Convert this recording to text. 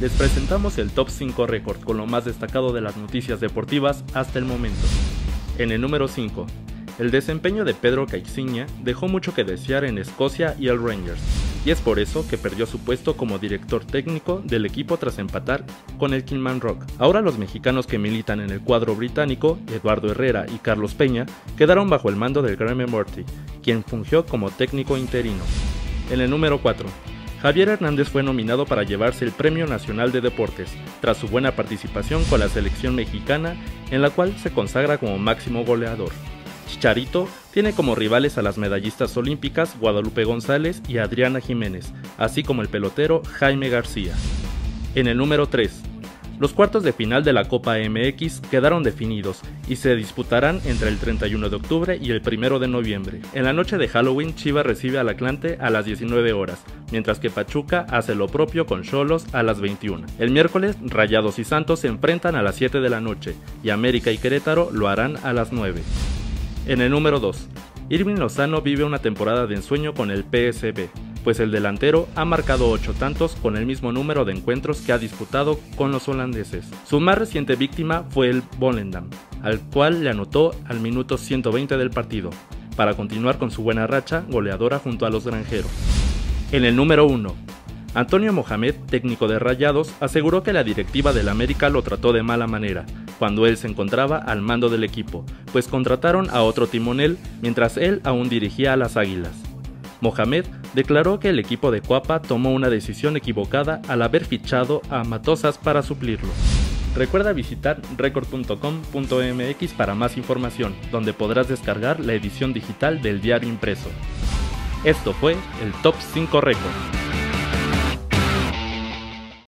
les presentamos el Top 5 Récord con lo más destacado de las noticias deportivas hasta el momento. En el número 5, el desempeño de Pedro Caixinha dejó mucho que desear en Escocia y el Rangers, y es por eso que perdió su puesto como director técnico del equipo tras empatar con el Kilmarnock. Ahora los mexicanos que militan en el cuadro británico, Eduardo Herrera y Carlos Peña, quedaron bajo el mando del Graham Murphy, quien fungió como técnico interino. En el número 4, Javier Hernández fue nominado para llevarse el Premio Nacional de Deportes, tras su buena participación con la selección mexicana, en la cual se consagra como máximo goleador. Chicharito tiene como rivales a las medallistas olímpicas Guadalupe González y Adriana Jiménez, así como el pelotero Jaime García. En el número 3, los cuartos de final de la Copa MX quedaron definidos y se disputarán entre el 31 de octubre y el 1 de noviembre. En la noche de Halloween, Chivas recibe al Atlante a las 19 horas, mientras que Pachuca hace lo propio con Xolos a las 21. El miércoles, Rayados y Santos se enfrentan a las 7 de la noche y América y Querétaro lo harán a las 9. En el número 2, Irving Lozano vive una temporada de ensueño con el PSV, pues el delantero ha marcado 8 tantos con el mismo número de encuentros que ha disputado con los holandeses. Su más reciente víctima fue el Volendam, al cual le anotó al minuto 120 del partido, para continuar con su buena racha goleadora junto a los granjeros. En el número 1, Antonio Mohamed, técnico de Rayados, aseguró que la directiva del América lo trató de mala manera, cuando él se encontraba al mando del equipo, pues contrataron a otro timonel mientras él aún dirigía a las Águilas. Mohamed declaró que el equipo de Cuapa tomó una decisión equivocada al haber fichado a Matosas para suplirlo. Recuerda visitar record.com.mx para más información, donde podrás descargar la edición digital del diario impreso. Esto fue el Top 5 Record.